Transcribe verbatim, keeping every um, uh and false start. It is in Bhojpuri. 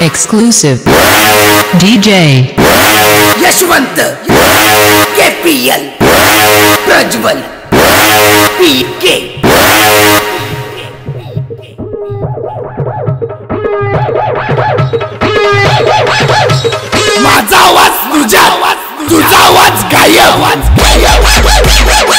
Exclusive D J Yashawanath K P L Prajwal P K माझा आवाज तुझा तुझा आवाज गायब